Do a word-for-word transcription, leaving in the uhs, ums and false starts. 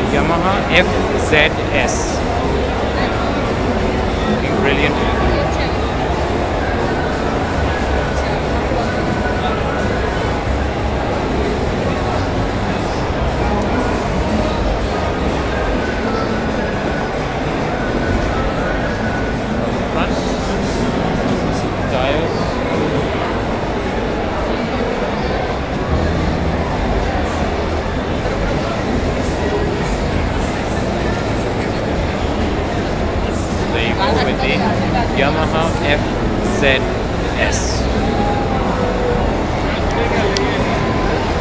Yamaha F Z S. Looking brilliant. Front tires. There you go with the Yamaha F Z S.